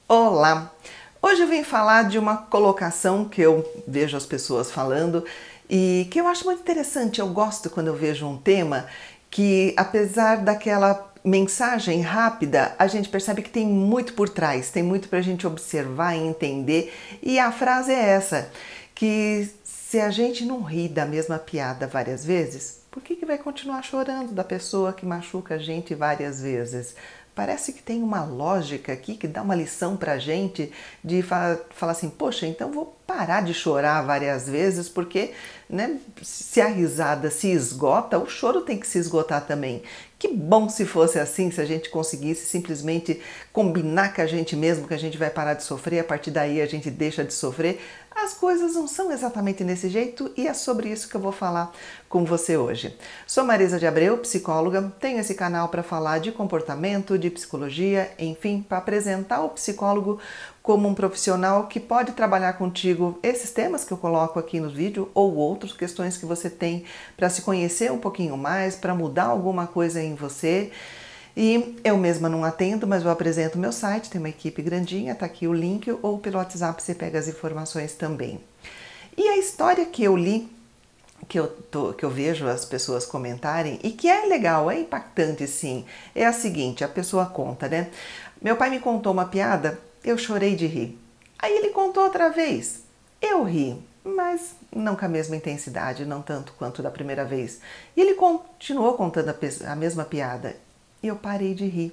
Olá! Hoje eu vim falar de uma colocação que eu vejo as pessoas falando e que eu acho muito interessante. Eu gosto quando eu vejo um tema que, apesar daquela mensagem rápida, a gente percebe que tem muito por trás, tem muito para a gente observar e entender. E a frase é essa, que se a gente não ri da mesma piada várias vezes, por que vai continuar chorando da pessoa que machuca a gente várias vezes? Parece que tem uma lógica aqui que dá uma lição pra gente de falar assim, poxa, então vou parar de chorar várias vezes, porque né, se a risada se esgota, o choro tem que se esgotar também. Que bom se fosse assim, se a gente conseguisse simplesmente combinar com a gente mesmo que a gente vai parar de sofrer, a partir daí a gente deixa de sofrer. As coisas não são exatamente desse jeito e é sobre isso que eu vou falar com você hoje. Sou Marisa de Abreu, psicóloga, tenho esse canal para falar de comportamento, de psicologia, enfim, para apresentar o psicólogo como um profissional que pode trabalhar contigo esses temas que eu coloco aqui no vídeo ou outras questões que você tem para se conhecer um pouquinho mais, para mudar alguma coisa em você. E eu mesma não atendo, mas eu apresento meu site, tem uma equipe grandinha, tá aqui o link, ou pelo WhatsApp você pega as informações também. E a história que eu li, que eu vejo as pessoas comentarem, e que é legal, é impactante sim, é a seguinte, a pessoa conta, né? Meu pai me contou uma piada, eu chorei de rir. Aí ele contou outra vez, eu ri, mas não com a mesma intensidade, não tanto quanto da primeira vez. E ele continuou contando a mesma piada. E eu parei de rir.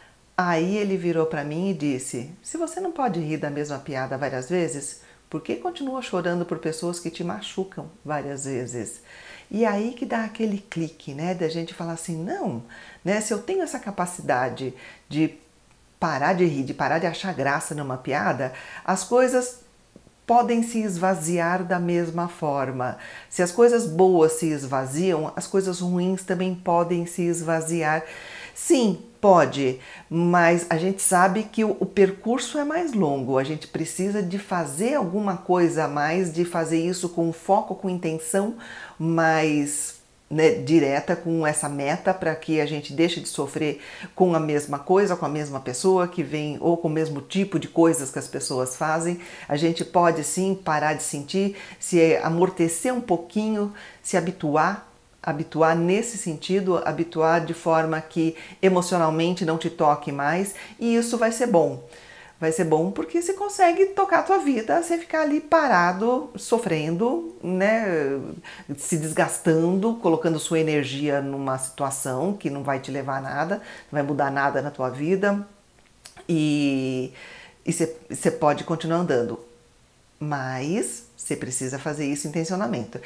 Aí ele virou para mim e disse, se você não pode rir da mesma piada várias vezes, por que continua chorando por pessoas que te machucam várias vezes? E aí que dá aquele clique, né, da gente falar assim, não, né, se eu tenho essa capacidade de parar de rir, de parar de achar graça numa piada, as coisas podem se esvaziar da mesma forma. Se as coisas boas se esvaziam, as coisas ruins também podem se esvaziar. Sim, pode, mas a gente sabe que o percurso é mais longo, a gente precisa de fazer alguma coisa a mais, de fazer isso com foco, com intenção mais direta, com essa meta para que a gente deixe de sofrer com a mesma coisa, com a mesma pessoa que vem, ou com o mesmo tipo de coisas que as pessoas fazem. A gente pode sim parar de sentir, se amortecer um pouquinho, se habituar nesse sentido, habituar de forma que emocionalmente não te toque mais, e isso vai ser bom. Vai ser bom porque você consegue tocar a tua vida sem ficar ali parado, sofrendo, né, se desgastando, colocando sua energia numa situação que não vai te levar a nada, não vai mudar nada na tua vida, e você pode continuar andando. Mas você precisa fazer isso intencionalmente.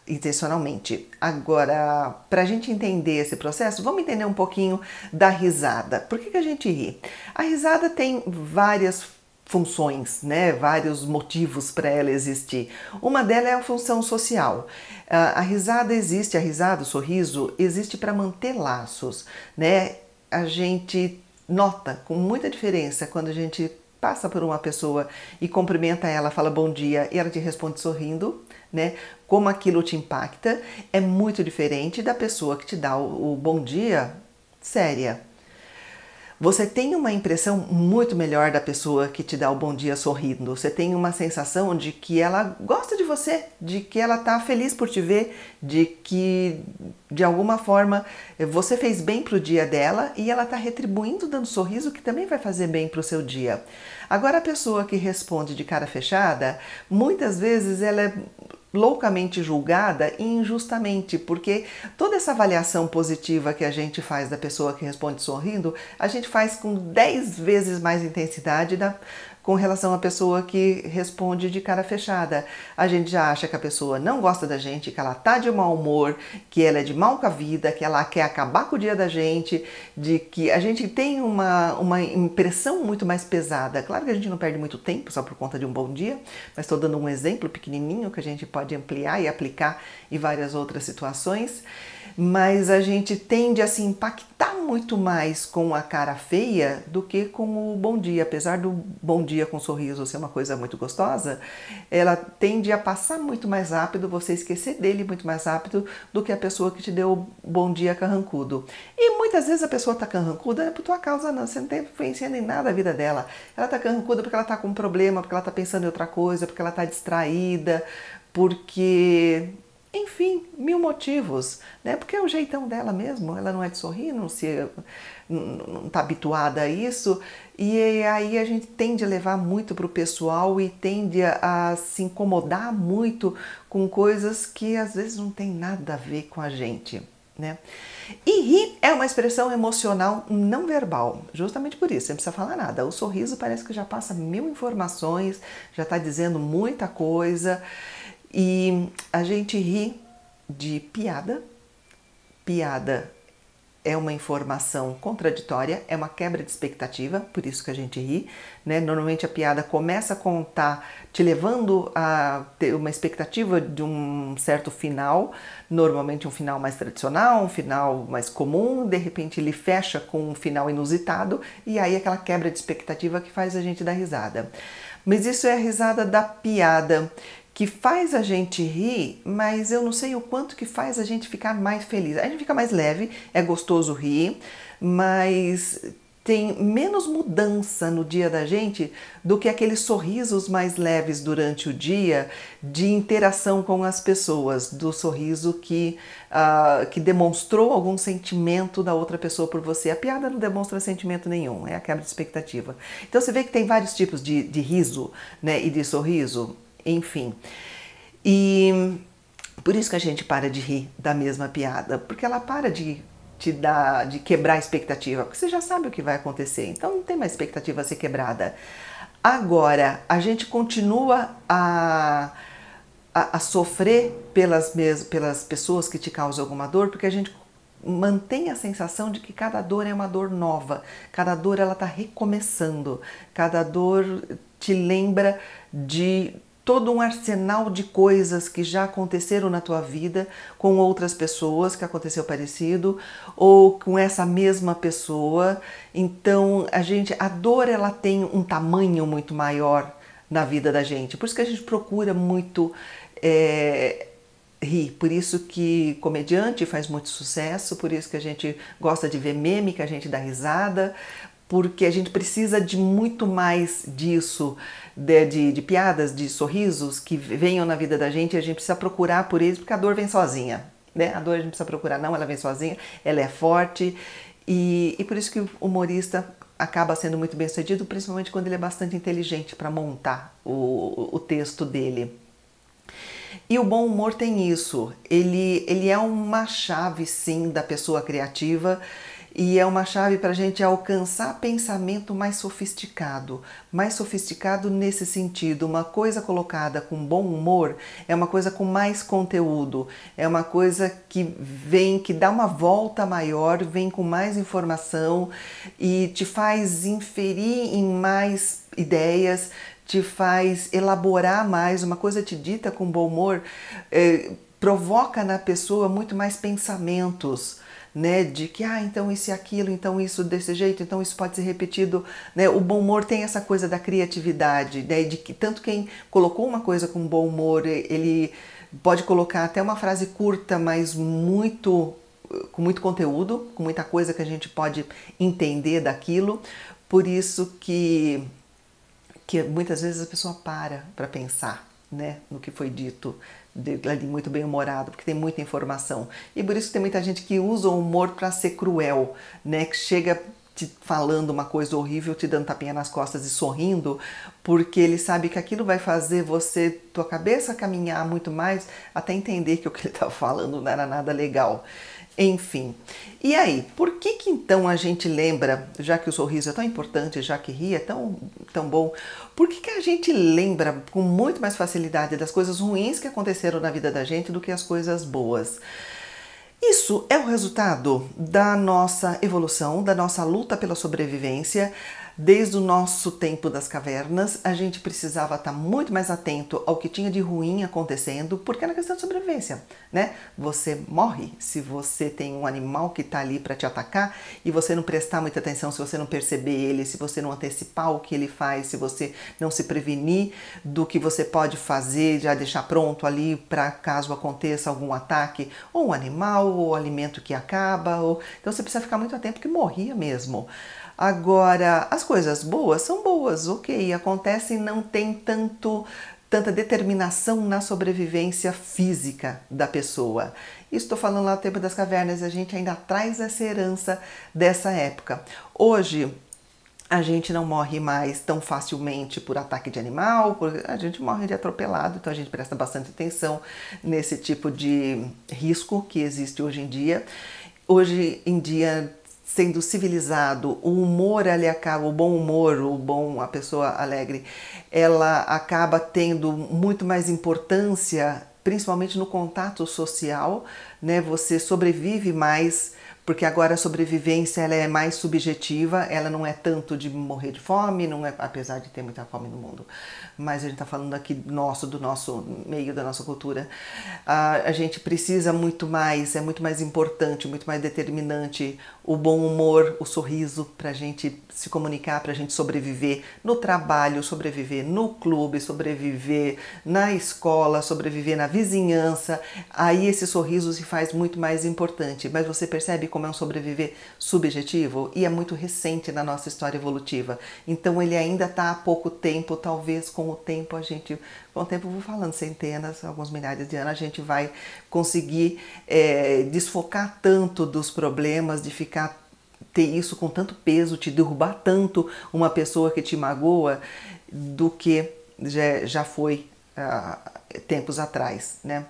Agora, para a gente entender esse processo, vamos entender um pouquinho da risada. Por que a gente ri? A risada tem várias funções, né? Vários motivos para ela existir. Uma delas é a função social. A risada existe, o sorriso existe para manter laços, né? A gente nota com muita diferença quando a gente passa por uma pessoa e cumprimenta ela, fala bom dia e ela te responde sorrindo, né? Como aquilo te impacta, é muito diferente da pessoa que te dá o bom dia séria. Você tem uma impressão muito melhor da pessoa que te dá o bom dia sorrindo. Você tem uma sensação de que ela gosta de você, de que ela está feliz por te ver, de que de alguma forma você fez bem para o dia dela e ela está retribuindo dando sorriso que também vai fazer bem para o seu dia. Agora a pessoa que responde de cara fechada, muitas vezes ela é loucamente julgada e injustamente, porque toda essa avaliação positiva que a gente faz da pessoa que responde sorrindo, a gente faz com 10 vezes mais intensidade com relação à pessoa que responde de cara fechada. A gente já acha que a pessoa não gosta da gente, que ela tá de mau humor, que ela é de mal com a vida, que ela quer acabar com o dia da gente, de que a gente tem uma impressão muito mais pesada. Claro que a gente não perde muito tempo só por conta de um bom dia, mas estou dando um exemplo pequenininho que a gente pode ampliar e aplicar em várias outras situações. mas a gente tende a se impactar muito mais com a cara feia do que com o bom dia. Apesar do bom dia com sorriso ser uma coisa muito gostosa, ela tende a passar muito mais rápido, você esquecer dele muito mais rápido do que a pessoa que te deu o bom dia carrancudo. E muitas vezes a pessoa tá carrancuda não é por tua causa não, você não está influenciando em nada a vida dela. Ela tá carrancuda porque ela tá com um problema, porque ela tá pensando em outra coisa, porque ela tá distraída, porque... Enfim, mil motivos, né? Porque é o jeitão dela mesmo, ela não é de sorrir, não está habituada a isso, e aí a gente tende a levar muito para o pessoal e tende a se incomodar muito com coisas que às vezes não tem nada a ver com a gente, né? E rir é uma expressão emocional não verbal, justamente por isso, você não precisa falar nada. O sorriso parece que já passa mil informações, já está dizendo muita coisa. E a gente ri de piada. Piada é uma informação contraditória, é uma quebra de expectativa, por isso que a gente ri, né? Normalmente a piada começa a contar, te levando a ter uma expectativa de um certo final, normalmente um final mais tradicional, um final mais comum, de repente ele fecha com um final inusitado, e aí aquela quebra de expectativa que faz a gente dar risada. Mas isso é a risada da piada, que faz a gente rir, mas eu não sei o quanto que faz a gente ficar mais feliz. A gente fica mais leve, é gostoso rir, mas tem menos mudança no dia da gente do que aqueles sorrisos mais leves durante o dia de interação com as pessoas, do sorriso que demonstrou algum sentimento da outra pessoa por você. A piada não demonstra sentimento nenhum, é a quebra de expectativa. Então você vê que tem vários tipos de riso, né, e de sorriso. Enfim, e por isso que a gente para de rir da mesma piada, porque ela para de quebrar a expectativa, porque você já sabe o que vai acontecer, então não tem mais expectativa a ser quebrada. Agora, a gente continua a sofrer pelas pessoas que te causam alguma dor, porque a gente mantém a sensação de que cada dor é uma dor nova, cada dor ela está recomeçando, cada dor te lembra de todo um arsenal de coisas que já aconteceram na tua vida com outras pessoas, que aconteceu parecido, ou com essa mesma pessoa. Então, a dor ela tem um tamanho muito maior na vida da gente. Por isso que a gente procura muito rir. Por isso que comediante faz muito sucesso, por isso que a gente gosta de ver meme, que a gente dá risada, porque a gente precisa de muito mais disso, de piadas, de sorrisos que venham na vida da gente, e a gente precisa procurar por eles, porque a dor vem sozinha, né? A dor a gente precisa procurar, não, ela vem sozinha, ela é forte, e por isso que o humorista acaba sendo muito bem sucedido, principalmente quando ele é bastante inteligente para montar o texto dele. E o bom humor tem isso, ele é uma chave sim da pessoa criativa, e é uma chave para a gente alcançar pensamento mais sofisticado nesse sentido. Uma coisa colocada com bom humor é uma coisa com mais conteúdo, é uma coisa que dá uma volta maior, vem com mais informação e te faz inferir em mais ideias, te faz elaborar mais. Uma coisa te dita com bom humor provoca na pessoa muito mais pensamentos, né, de que, então isso e aquilo, então isso desse jeito, então isso pode ser repetido, né? O bom humor tem essa coisa da criatividade, né, de que tanto quem colocou uma coisa com bom humor, ele pode colocar até uma frase curta, mas com muito conteúdo, com muita coisa que a gente pode entender daquilo. Por isso que muitas vezes a pessoa para pensar, né, no que foi dito, ali muito bem humorado, porque tem muita informação. E por isso que tem muita gente que usa o humor para ser cruel, né, que chega te falando uma coisa horrível, te dando tapinha nas costas e sorrindo, porque ele sabe que aquilo vai fazer tua cabeça caminhar muito mais até entender que o que ele estava falando não era nada legal. Enfim, e aí, por que então a gente lembra, já que o sorriso é tão importante, já que rir é tão bom, por que a gente lembra com muito mais facilidade das coisas ruins que aconteceram na vida da gente do que as coisas boas? Isso é o resultado da nossa evolução, da nossa luta pela sobrevivência. Desde o nosso tempo das cavernas, a gente precisava estar muito mais atento ao que tinha de ruim acontecendo, porque era questão de sobrevivência, né? Você morre se você tem um animal que está ali para te atacar e você não prestar muita atenção, se você não perceber ele, se você não antecipar o que ele faz, se você não se prevenir do que você pode fazer, já deixar pronto ali para caso aconteça algum ataque, ou um animal, ou alimento que acaba, então você precisa ficar muito atento que morria mesmo. Agora, as coisas boas são boas, ok, acontecem, não tem tanta determinação na sobrevivência física da pessoa. Estou falando lá do tempo das cavernas, a gente ainda traz essa herança dessa época. Hoje, a gente não morre mais tão facilmente por ataque de animal, a gente morre de atropelado, então a gente presta bastante atenção nesse tipo de risco que existe hoje em dia. Hoje em dia, sendo civilizado, o humor ele acaba, o bom humor, a pessoa alegre, ela acaba tendo muito mais importância, principalmente no contato social, né? Você sobrevive mais, porque agora a sobrevivência ela é mais subjetiva, ela não é tanto de morrer de fome, não é, apesar de ter muita fome no mundo, mas a gente está falando aqui do nosso meio, da nossa cultura. A gente precisa muito mais, é muito mais importante, muito mais determinante o bom humor, o sorriso para a gente se comunicar, para a gente sobreviver no trabalho, sobreviver no clube, sobreviver na escola, sobreviver na vizinhança. Aí esse sorriso se faz muito mais importante, mas você percebe como é um sobreviver subjetivo e é muito recente na nossa história evolutiva. Então ele ainda está há pouco tempo, talvez com o tempo eu vou falando centenas, alguns milhares de anos, a gente vai conseguir desfocar tanto dos problemas, de ter isso com tanto peso, te derrubar tanto uma pessoa que te magoa, do que já foi tempos atrás, né?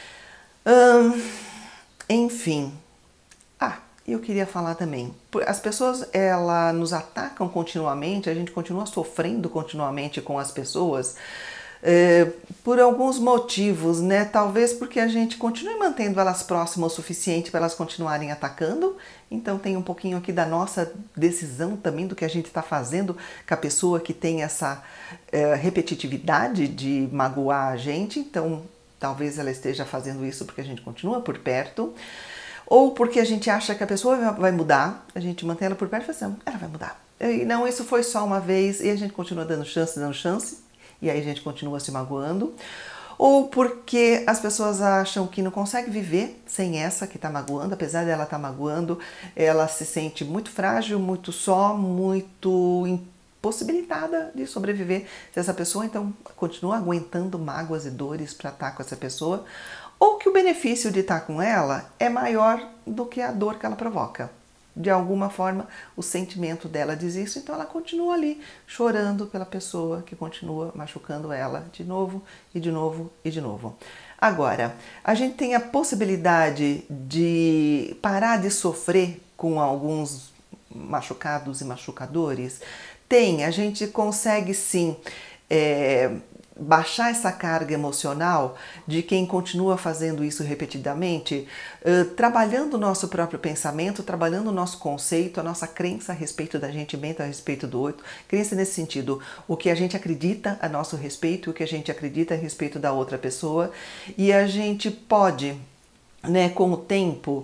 Enfim. Eu queria falar também, as pessoas nos atacam continuamente, a gente continua sofrendo continuamente com as pessoas por alguns motivos, né? Talvez porque a gente continue mantendo elas próximas o suficiente para elas continuarem atacando, então tem um pouquinho aqui da nossa decisão também, do que a gente está fazendo com a pessoa que tem essa repetitividade de magoar a gente, então talvez ela esteja fazendo isso porque a gente continua por perto. Ou porque a gente acha que a pessoa vai mudar, a gente mantém ela por perto e fala assim, ela vai mudar. E não, isso foi só uma vez, e a gente continua dando chance, e aí a gente continua se magoando. Ou porque as pessoas acham que não consegue viver sem essa que está magoando, apesar dela estar magoando, ela se sente muito frágil, muito só, muito impossibilitada de sobreviver se essa pessoa, então, continua aguentando mágoas e dores para estar com essa pessoa. Ou que o benefício de estar com ela é maior do que a dor que ela provoca. De alguma forma, o sentimento dela diz isso, então ela continua ali chorando pela pessoa que continua machucando ela de novo e de novo e de novo. Agora, a gente tem a possibilidade de parar de sofrer com alguns machucados e machucadores? Tem, a gente consegue sim baixar essa carga emocional de quem continua fazendo isso repetidamente, trabalhando o nosso próprio pensamento, trabalhando o nosso conceito, a nossa crença a respeito da gente mesmo, a respeito do outro. Crença nesse sentido, o que a gente acredita a nosso respeito, o que a gente acredita a respeito da outra pessoa, e a gente pode, né, com o tempo,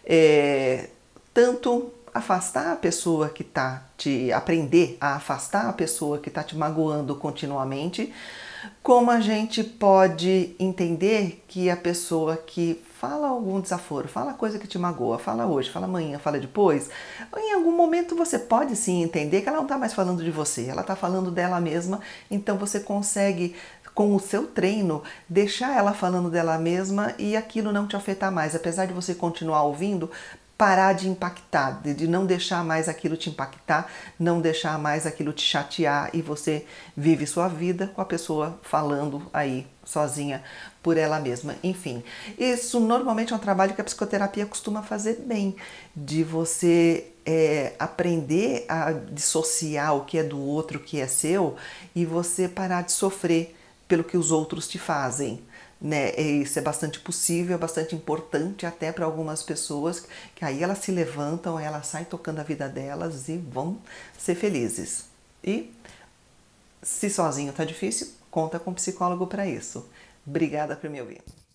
tanto afastar a pessoa que está aprender a afastar a pessoa que está te magoando continuamente, como a gente pode entender que a pessoa que fala algum desaforo, fala coisa que te magoa, fala hoje, fala amanhã, fala depois, em algum momento você pode sim entender que ela não está mais falando de você, ela está falando dela mesma, então você consegue, com o seu treino, deixar ela falando dela mesma e aquilo não te afetar mais, apesar de você continuar ouvindo, parar de impactar, de não deixar mais aquilo te impactar, não deixar mais aquilo te chatear e você vive sua vida com a pessoa falando aí sozinha por ela mesma. Enfim, isso normalmente é um trabalho que a psicoterapia costuma fazer bem, de você aprender a dissociar o que é do outro, o que é seu, e você parar de sofrer pelo que os outros te fazem. né? Isso é bastante possível, é bastante importante até para algumas pessoas, que aí elas se levantam, elas saem tocando a vida delas e vão ser felizes. E se sozinho tá difícil, conta com um psicólogo para isso. Obrigada por me ouvir.